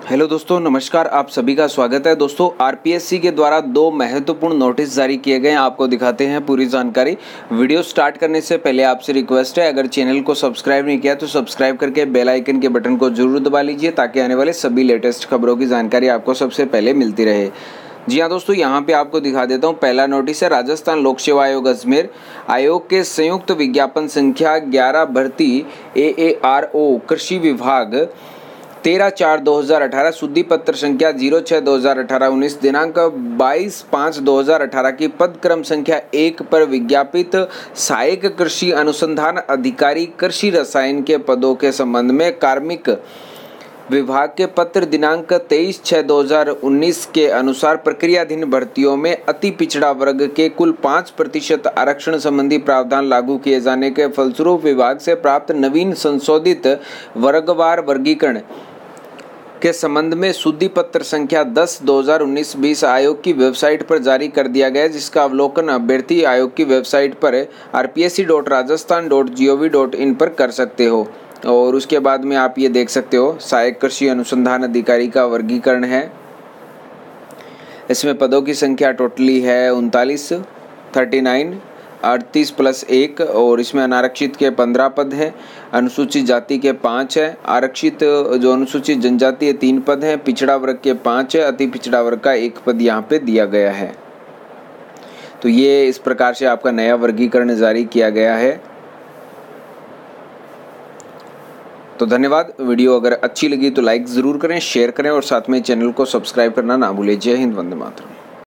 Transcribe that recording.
Hello दोस्तों, नमस्कार। आप सभी का स्वागत है। दोस्तों, आरपीएससी के द्वारा 2 महत्वपूर्ण नोटिस जारी किए गए हैं। आपको दिखाते हैं पूरी जानकारी। वीडियो स्टार्ट करने से पहले आपसे रिक्वेस्ट है, अगर चैनल को सब्सक्राइब नहीं किया तो सब्सक्राइब करके बेल आइकन के बटन को जरूर दबा लीजिए ताकि आने वाले सभी लेटेस्ट खबरों की जानकारी आपको सबसे पहले मिलती रहे। जी हाँ दोस्तों, यहाँ पे आपको दिखा देता हूँ। पहला नोटिस है राजस्थान लोक सेवा आयोग अजमेर। आयोग के संयुक्त विज्ञापन संख्या 11 भर्ती AARO कृषि विभाग 13/4/2018 शुद्धि पत्र संख्या 06/2018-19 दिनांक 22/5/2018 की पद क्रम संख्या 1 पर विज्ञापित सहायक कृषि अनुसंधान अधिकारी कृषि रसायन के पदों के संबंध में कार्मिक विभाग के पत्र दिनांक 23/6/2019 के अनुसार प्रक्रियाधीन भर्तियों में अति पिछड़ा वर्ग के कुल 5% आरक्षण संबंधी प्रावधान लागू किए जाने के फलस्वरूप विभाग से प्राप्त नवीन संशोधित वर्गवार वर्गीकरण के संबंध में शुद्धि पत्र संख्या 10/2019-20 आयोग की वेबसाइट पर जारी कर दिया गया, जिसका अवलोकन अभ्यर्थी आयोग की वेबसाइट पर rpsc.rajasthan.gov.in पर कर सकते हो। और उसके बाद में आप ये देख सकते हो, सहायक कृषि अनुसंधान अधिकारी का वर्गीकरण है। इसमें पदों की संख्या टोटली है 39 38+1 और इसमें अनारक्षित के 15 पद हैं, अनुसूचित जाति के 5 है, आरक्षित जो अनुसूचित जनजाति है 3 पद हैं, पिछड़ा वर्ग के 5 है, अति पिछड़ा वर्ग का 1 पद यहाँ पे दिया गया है। तो ये इस प्रकार से आपका नया वर्गीकरण जारी किया गया है। तो धन्यवाद। वीडियो अगर अच्छी लगी तो लाइक ज़रूर करें, शेयर करें और साथ में चैनल को सब्सक्राइब करना ना भूलें। जय हिंद, वंदे मातरम।